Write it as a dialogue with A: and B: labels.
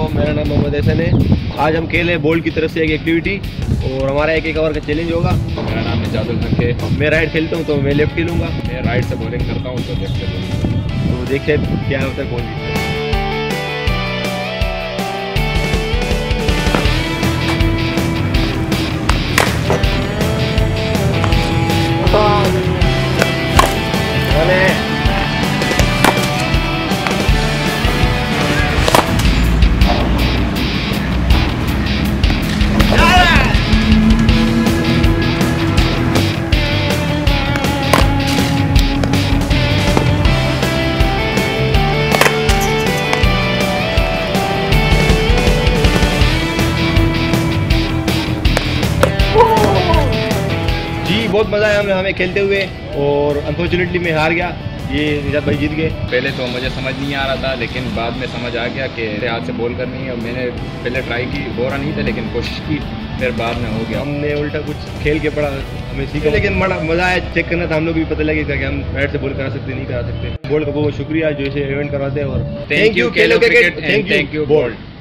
A: मेरा नाम मोहम्मद हसन है। आज हम खेले बोल्ड की तरफ से एक एक्टिविटी और हमारा एक ओवर का चैलेंज होगा।
B: मेरा नाम निजातुल हक है।
A: मैं राइट खेलता हूँ तो मैं लेफ्ट खेलूंगा।
B: मैं राइट से बॉलिंग करता हूँ तो लेफ्ट से बॉलिंग।
A: तो देखते हैं क्या होता है, कौन जीतता है। जी बहुत मज़ा आया हमें खेलते हुए और अनफॉर्चुनेटली मैं हार गया। ये निजात भाई जीत गए।
B: पहले तो मुझे समझ नहीं आ रहा था, लेकिन बाद में समझ आ गया कि हाथ से बॉल करनी है। और मैंने पहले ट्राई की, हो रहा नहीं था, लेकिन कोशिश की, फिर बाद में हो गया।
A: हमने उल्टा कुछ खेल के पड़ा, हमें सीखा, लेकिन बड़ा मज़ा आया चेक करना था। हम लोग भी पता लगेगा कि हम राइट से बॉल करा सकते नहीं करा सकते। बॉल का बहुत शुक्रिया जो इसे इवेंट करवाते हैं। और
B: थैंक यू खेलो क्रिकेट, थैंक यू बोल्ड।